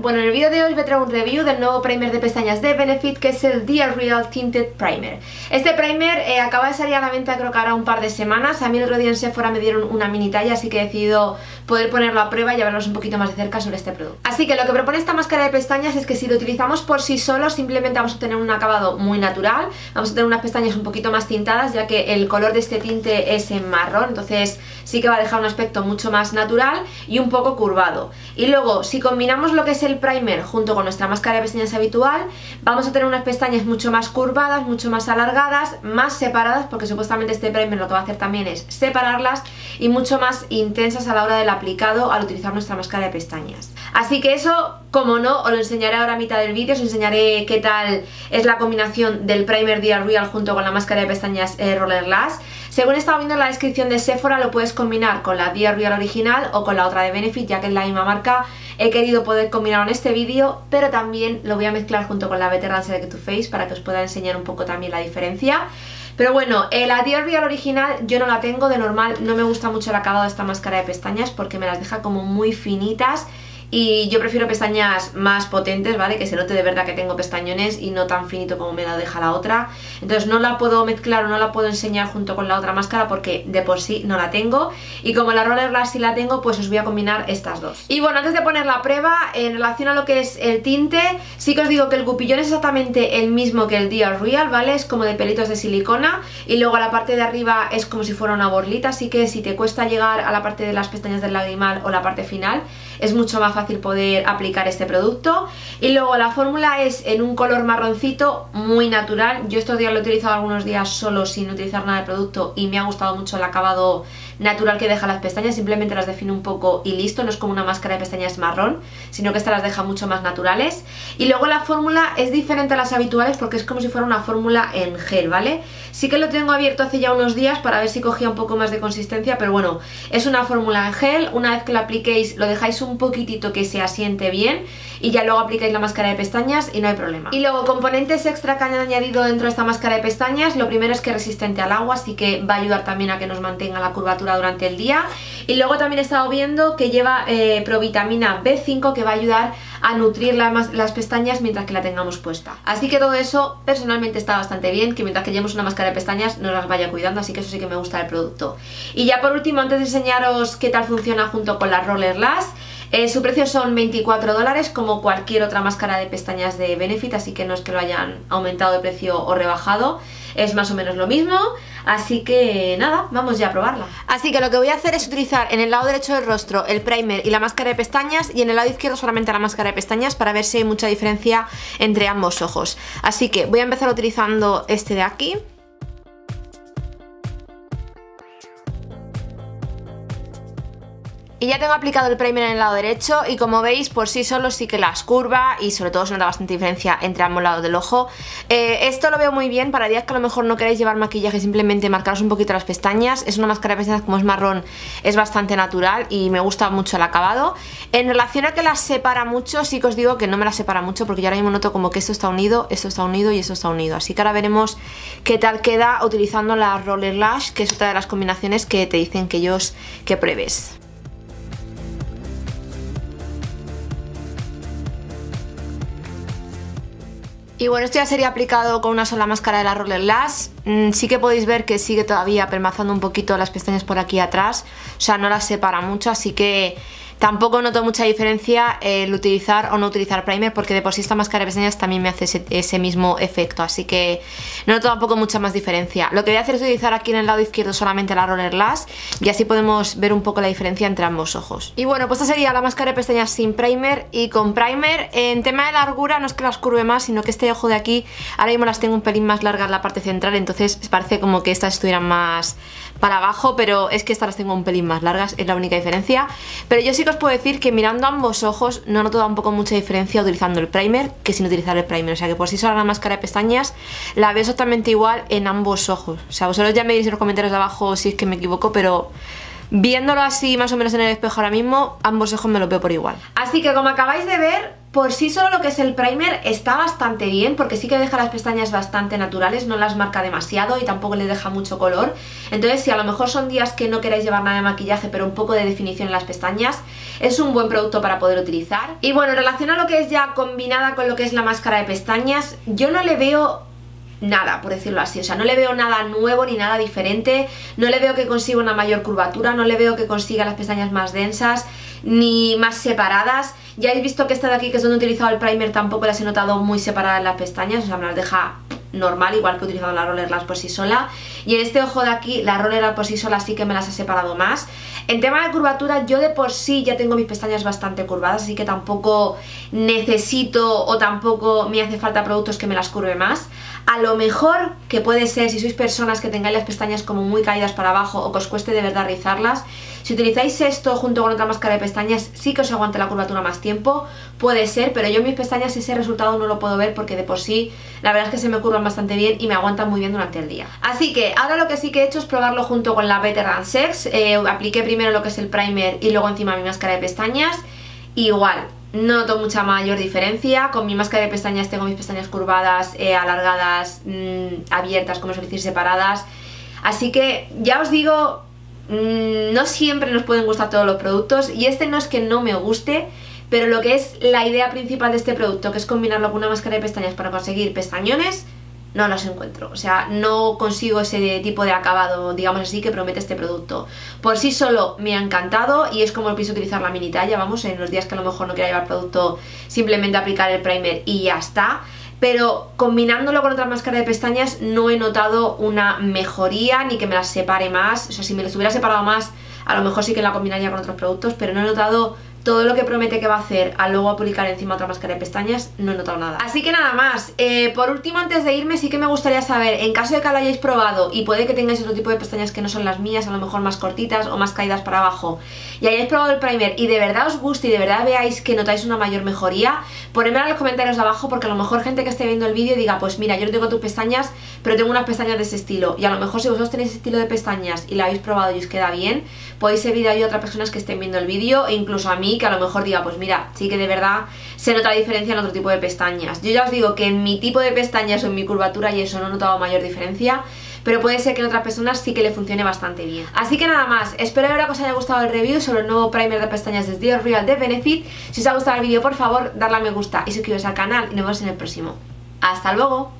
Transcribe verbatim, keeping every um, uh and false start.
Bueno, en el vídeo de hoy os voy a traer un review del nuevo primer de pestañas de Benefit, que es el The Real Tinted Primer. Este primer eh, acaba de salir a la venta, creo que ahora un par de semanas. A mí el otro día en Sephora me dieron una mini talla, así que he decidido poder ponerlo a prueba y hablaros un poquito más de cerca sobre este producto. Así que lo que propone esta máscara de pestañas es que si lo utilizamos por sí solo, simplemente vamos a tener un acabado muy natural. Vamos a tener unas pestañas un poquito más tintadas, ya que el color de este tinte es en marrón, entonces sí que va a dejar un aspecto mucho más natural y un poco curvado. Y luego, si combinamos lo que es el primer junto con nuestra máscara de pestañas habitual, vamos a tener unas pestañas mucho más curvadas, mucho más alargadas, más separadas, porque supuestamente este primer lo que va a hacer también es separarlas, y mucho más intensas a la hora del aplicado al utilizar nuestra máscara de pestañas. Así que eso, como no, os lo enseñaré ahora a mitad del vídeo. Os enseñaré qué tal es la combinación del primer The Real junto con la máscara de pestañas eh, Roller Lash. Según he estado viendo en la descripción de Sephora, lo puedes combinar con la The Real original o con la otra de Benefit, ya que es la misma marca. He querido poder combinarlo en este vídeo, pero también lo voy a mezclar junto con la Veteran Select to Face para que os pueda enseñar un poco también la diferencia. Pero bueno, eh, la The Real original yo no la tengo, de normal no me gusta mucho el acabado de esta máscara de pestañas porque me las deja como muy finitas. Y yo prefiero pestañas más potentes, ¿vale? Que se note de verdad que tengo pestañones y no tan finito como me la deja la otra. Entonces no la puedo mezclar o no la puedo enseñar junto con la otra máscara porque de por sí no la tengo. Y como la Roller Lash sí la tengo, pues os voy a combinar estas dos. Y bueno, antes de poner la prueba, en relación a lo que es el tinte, sí que os digo que el cupillón es exactamente el mismo que el The Real, ¿vale? Es como de pelitos de silicona y luego la parte de arriba es como si fuera una borlita, así que si te cuesta llegar a la parte de las pestañas del lagrimal o la parte final, es mucho más fácil poder aplicar este producto. Y luego la fórmula es en un color marroncito muy natural. Yo estos días lo he utilizado algunos días solo sin utilizar nada de producto y me ha gustado mucho el acabado natural que deja las pestañas. Simplemente las define un poco y listo, no es como una máscara de pestañas marrón, sino que esta las deja mucho más naturales. Y luego la fórmula es diferente a las habituales porque es como si fuera una fórmula en gel, ¿vale? Sí que lo tengo abierto hace ya unos días para ver si cogía un poco más de consistencia, pero bueno, es una fórmula en gel. Una vez que lo apliquéis lo dejáis un poquitito que se asiente bien y ya luego aplicáis la máscara de pestañas y no hay problema. Y luego componentes extra que han añadido dentro de esta máscara de pestañas, lo primero es que es resistente al agua, así que va a ayudar también a que nos mantenga la curvatura durante el día. Y luego también he estado viendo que lleva eh, provitamina B cinco, que va a ayudar a nutrir la, las pestañas mientras que la tengamos puesta. Así que todo eso personalmente está bastante bien, que mientras que llevemos una máscara de pestañas nos las vaya cuidando, así que eso sí que me gusta del producto. Y ya por último, antes de enseñaros qué tal funciona junto con la Roller Lash, Eh, su precio son veinticuatro dólares como cualquier otra máscara de pestañas de Benefit, así que no es que lo hayan aumentado de precio o rebajado, es más o menos lo mismo. Así que nada, vamos ya a probarla. Así que lo que voy a hacer es utilizar en el lado derecho del rostro el primer y la máscara de pestañas, y en el lado izquierdo solamente la máscara de pestañas, para ver si hay mucha diferencia entre ambos ojos. Así que voy a empezar utilizando este de aquí. Y ya tengo aplicado el primer en el lado derecho y como veis por sí solo sí que las curva y sobre todo se nota bastante diferencia entre ambos lados del ojo. Eh, esto lo veo muy bien para días que a lo mejor no queréis llevar maquillaje, simplemente marcaros un poquito las pestañas. Es una máscara de pestañas, como es marrón, es bastante natural y me gusta mucho el acabado. En relación a que las separa mucho, sí que os digo que no me las separa mucho porque yo ahora mismo noto como que esto está unido, esto está unido y esto está unido. Así que ahora veremos qué tal queda utilizando la Roller Lash, que es otra de las combinaciones que te dicen que ellos que pruebes. Y bueno, esto ya sería aplicado con una sola máscara de la Roller Lash. Mm, sí que podéis ver que sigue todavía permazando un poquito las pestañas por aquí atrás, o sea, no las separa mucho, así que tampoco noto mucha diferencia el utilizar o no utilizar primer, porque de por sí esta máscara de pestañas también me hace ese, ese mismo efecto, así que no noto tampoco mucha más diferencia. Lo que voy a hacer es utilizar aquí en el lado izquierdo solamente la Roller Lash y así podemos ver un poco la diferencia entre ambos ojos. Y bueno, pues esta sería la máscara de pestañas sin primer y con primer. En tema de largura no es que las curve más, sino que este ojo de aquí ahora mismo las tengo un pelín más largas en la parte central, entonces parece como que estas estuvieran más para abajo, pero es que estas las tengo un pelín más largas, es la única diferencia. Pero yo sí que os puedo decir que mirando ambos ojos no noto tampoco mucha diferencia utilizando el primer que sin utilizar el primer, o sea que por sí sola la máscara de pestañas la veo exactamente igual en ambos ojos. O sea, vosotros ya me diréis en los comentarios de abajo si es que me equivoco, pero viéndolo así más o menos en el espejo ahora mismo, ambos ojos me los veo por igual. Así que como acabáis de ver, por sí solo lo que es el primer está bastante bien, porque sí que deja las pestañas bastante naturales, no las marca demasiado y tampoco le deja mucho color. Entonces, si a lo mejor son días que no queráis llevar nada de maquillaje pero un poco de definición en las pestañas, es un buen producto para poder utilizar. Y bueno, en relación a lo que es ya combinada con lo que es la máscara de pestañas, yo no le veo nada, por decirlo así, o sea, no le veo nada nuevo ni nada diferente, no le veo que consiga una mayor curvatura, no le veo que consiga las pestañas más densas ni más separadas. Ya habéis visto que esta de aquí, que es donde he utilizado el primer, tampoco las he notado muy separadas en las pestañas, o sea, me las deja normal, igual que he utilizado la Roller Lash por sí sola. Y en este ojo de aquí, la Roller Lash por sí sola sí que me las ha separado más. En tema de curvatura, yo de por sí ya tengo mis pestañas bastante curvadas, así que tampoco necesito o tampoco me hace falta productos que me las curve más. A lo mejor que puede ser, si sois personas que tengáis las pestañas como muy caídas para abajo o que os cueste de verdad rizarlas, si utilizáis esto junto con otra máscara de pestañas sí que os aguante la curvatura más tiempo, puede ser, pero yo en mis pestañas ese resultado no lo puedo ver porque de por sí la verdad es que se me curvan bastante bien y me aguantan muy bien durante el día. Así que ahora lo que sí que he hecho es probarlo junto con la Better Than Sex. eh, apliqué primero lo que es el primer y luego encima mi máscara de pestañas. Igual, no noto mucha mayor diferencia. Con mi máscara de pestañas tengo mis pestañas curvadas, eh, alargadas, mmm, abiertas, como se decir, separadas. Así que ya os digo, mmm, no siempre nos pueden gustar todos los productos y este no es que no me guste, pero lo que es la idea principal de este producto, que es combinarlo con una máscara de pestañas para conseguir pestañones, no los encuentro. O sea, no consigo ese tipo de acabado, digamos así, que promete este producto. Por sí solo me ha encantado y es como pienso utilizar la mini talla, vamos, en los días que a lo mejor no quiera llevar producto, simplemente aplicar el primer y ya está. Pero combinándolo con otra máscara de pestañas no he notado una mejoría ni que me las separe más. O sea, si me las hubiera separado más, a lo mejor sí que la combinaría con otros productos, pero no he notado todo lo que promete que va a hacer al luego aplicar encima otra máscara de pestañas, no he notado nada. Así que nada más, eh, por último, antes de irme, sí que me gustaría saber, en caso de que lo hayáis probado y puede que tengáis otro tipo de pestañas que no son las mías, a lo mejor más cortitas o más caídas para abajo, y hayáis probado el primer y de verdad os guste y de verdad veáis que notáis una mayor mejoría, ponedmelo en los comentarios de abajo, porque a lo mejor gente que esté viendo el vídeo diga, pues mira, yo no tengo tus pestañas, pero tengo unas pestañas de ese estilo, y a lo mejor si vosotros tenéis ese estilo de pestañas y la habéis probado y os queda bien, podéis servir a otras personas que estén viendo el vídeo e incluso a mí, que a lo mejor diga, pues mira, sí que de verdad se nota la diferencia en otro tipo de pestañas. Yo ya os digo que en mi tipo de pestañas o en mi curvatura y eso no he notado mayor diferencia, pero puede ser que en otras personas sí que le funcione bastante bien. Así que nada más, espero que os haya gustado el review sobre el nuevo primer de pestañas de The Real de Benefit. Si os ha gustado el vídeo, por favor, darle a me gusta y suscribiros al canal y nos vemos en el próximo. ¡Hasta luego!